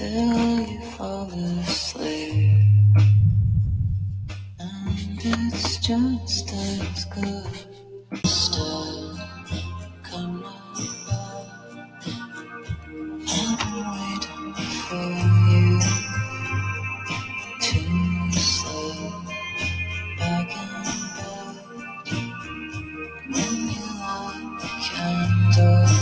till you fall asleep, and it's just as good. Still come back. I'm waiting for you to slip back in bed when you light the candle.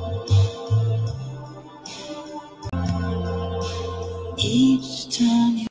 Each time you